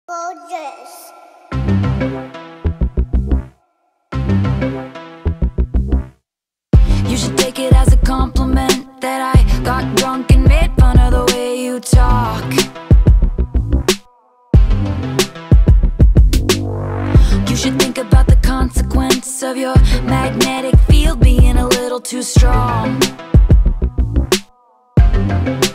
Gorgeous. You should take it as a compliment that I got drunk and made fun of the way you talk. You should think about the consequence of your magnetic field being a little too strong.